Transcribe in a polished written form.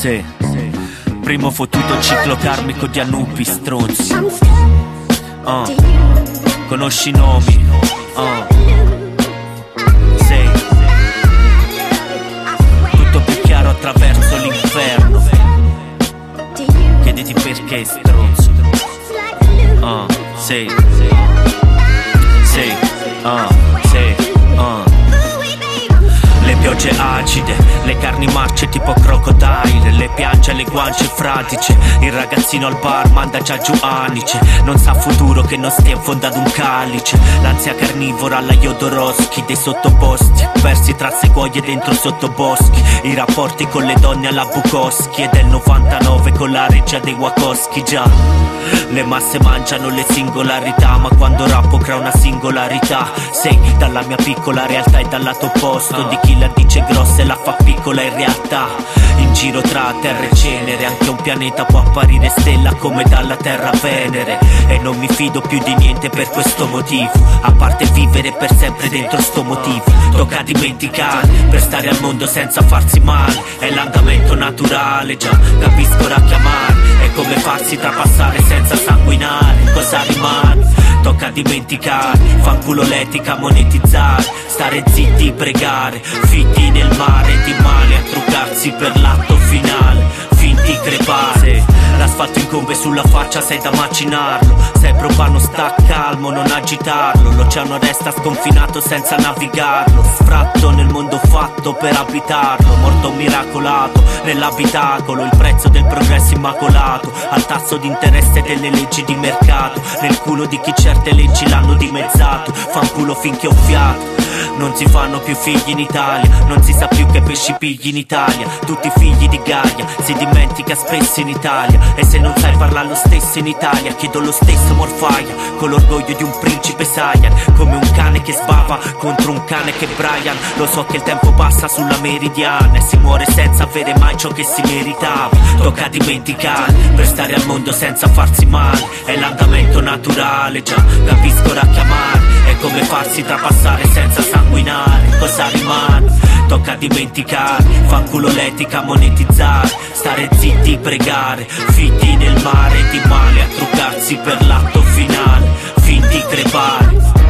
Sì, primo fottuto ciclo karmico di Anupi, stronzi. Conosci i nomi? Sì, tutto più chiaro attraverso l'inferno. Chiediti perché, stronzo. Sì, sì, sì, Le piogge acide, le carni marce tipo crocodile, le piange alle guance fradice, il ragazzino al bar manda già giù anice, non sa futuro che non stia in fondo ad un calice, l'ansia carnivora alla Jodorowsky dei sottoposti, persi tra sequoie dentro sottoboschi, i rapporti con le donne alla Bukowski e del 99 con la regia dei Wachowski, già. Le masse mangiano le singolarità, ma quando rappo crea una singolarità. Sei dalla mia piccola realtà e dal lato opposto di chi la dice grossa e la fa piccola in realtà. In giro tra terra e cenere, anche un pianeta può apparire stella come dalla Terra Venere. E non mi fido più di niente per questo motivo, a parte vivere per sempre dentro sto motivo. Tocca dimenticare per stare al mondo senza farsi male, è l'andamento naturale, già capisco ora chiamare. È come farsi trapassare senza sanguinare, cosa rimane? Tocca dimenticare, fanculo l'etica, monetizzare, stare zitti, pregare, fitti nel mare di male a truccarsi per l'atto finale, finti crepare. L'asfalto incombe sulla faccia, sei da macinarlo, sei profano, sta calmo, non agitarlo, l'oceano resta sconfinato senza navigarlo, sfratto nel mondo fatto per abitarlo, morto miracolato nell'abitacolo, il prezzo del progresso immacolato, al tasso di interesse delle leggi di mercato, nel culo di chi certe leggi l'hanno dimezzato, fanculo finché ho fiato. Non si fanno più figli in Italia, non si sa più che pesci pigli in Italia, tutti figli di Gaia, si dimentica spesso in Italia, e se non sai parlare lo stesso in Italia, chiedo lo stesso morfaia, con l'orgoglio di un principe Saiyan, come un cane che sbava contro un cane che Brian, lo so che il tempo passa sulla meridiana e si muore senza avere mai ciò che si meritava, tocca dimenticare per stare al mondo senza farsi male, è l'andamento naturale, già capisco ora chiamare, è come farsi trapassare senza sanguinare, cosa rimane? Tocca dimenticare, fanculo l'etica, monetizzare, stare zitti, pregare, fitti nel mare di male a truccarsi per l'atto finale, finti crepare.